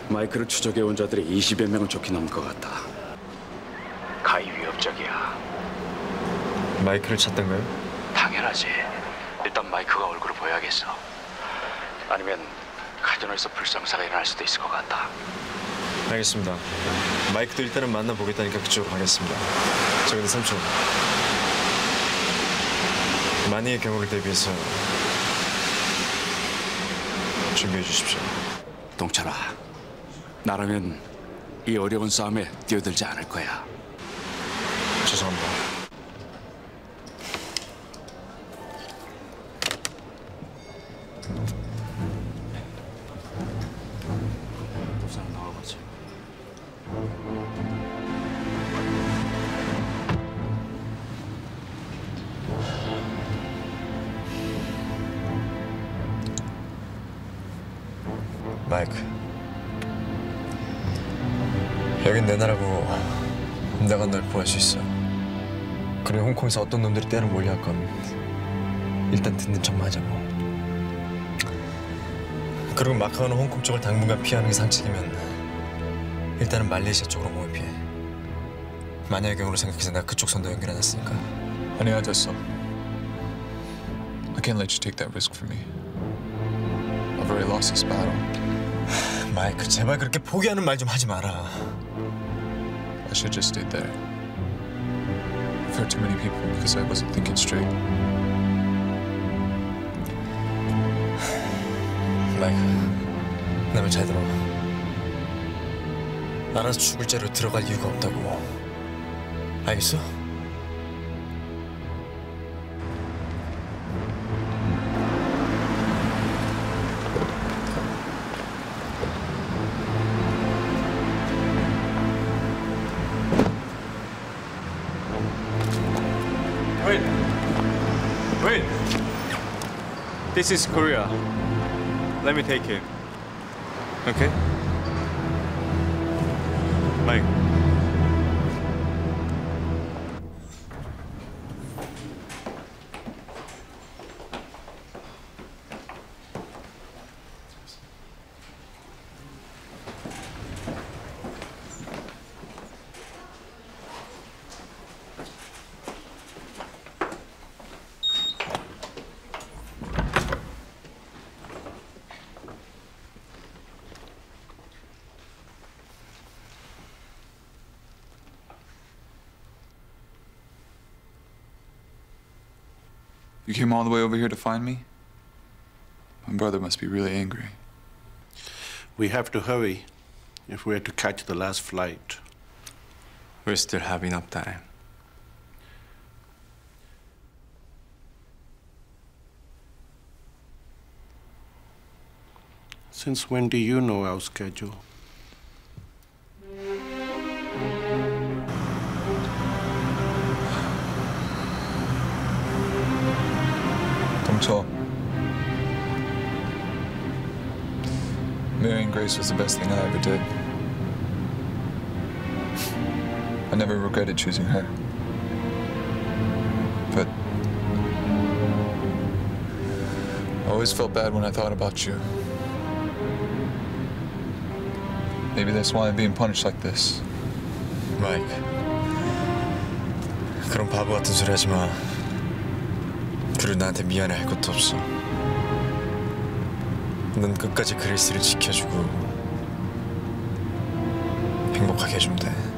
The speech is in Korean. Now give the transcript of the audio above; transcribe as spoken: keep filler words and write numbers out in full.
마이크를 추적해온 자들이 이십여 명은 좋게 넘을 것 같다. 가히 위협적이야. 마이크를 찾던가요? 당연하지. 일단 마이크가 얼굴을 보여야겠어. 아니면 카지노에서 불상사가 일어날 수도 있을 것 같다. 알겠습니다. 마이크도 일단은 만나보겠다니까 그쪽으로 가겠습니다. 저 근데 삼촌, 만약의 경우를 대비해서 준비해 주십시오. 동철아, 나라면 이 어려운 싸움에 뛰어들지 않을 거야. 죄송합니다. 도사람 나와보지. 마이크, 여긴 내 나라고 내가 널 구할 수 있어. 그래, 홍콩에서 어떤 놈들이 때를 몰려 할 건 일단 듣는 척만 하자고. 그리고 마카오는 홍콩 쪽을 당분간 피하는 게 상책이면 일단은 말레이시아 쪽으로 몸을 피해. 만약의 경우를 생각해서 내가 그쪽 선도 연결해놨으니까. 아니야, 됐어. I can't let you take that risk for me. I've already lost this battle. 마이크, 제발 그렇게 포기하는 말 좀 하지 마라. I should just stayed there. I've hurt too many people because I wasn't thinking straight. 마이크, 내 말 잘 들어. 알아서 죽을 죄로 들어갈 이유가 없다고. 알겠어? Wait. Wait. This is Korea. Let me take it. Okay? Mike. You came all the way over here to find me? My brother must be really angry. We have to hurry if we're to catch the last flight. We still have enough time. Since when do you know our schedule? 동철. Marrying Grace was the best thing I ever did. I never regretted choosing her. But I always felt bad when I thought about you. Maybe that's why I'm being punished like this. 마이크, 그런 바보 같은 소리 하지 마. 그리고 나한테 미안해 할 것도 없어. 넌 끝까지 그레이스를 지켜주고 행복하게 해주면 돼.